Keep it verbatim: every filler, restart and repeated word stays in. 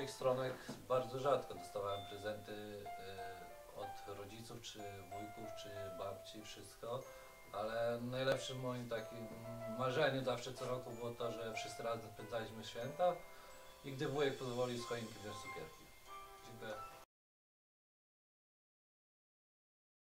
moich stronek bardzo rzadko dostawałem prezenty y, od rodziców, czy wujków, czy babci, wszystko. Ale najlepszym moim takim marzeniem zawsze co roku było to, że wszyscy razem spędzaliśmy święta i gdy wujek pozwolił z choinki wziąć cukierki. Dziękuję.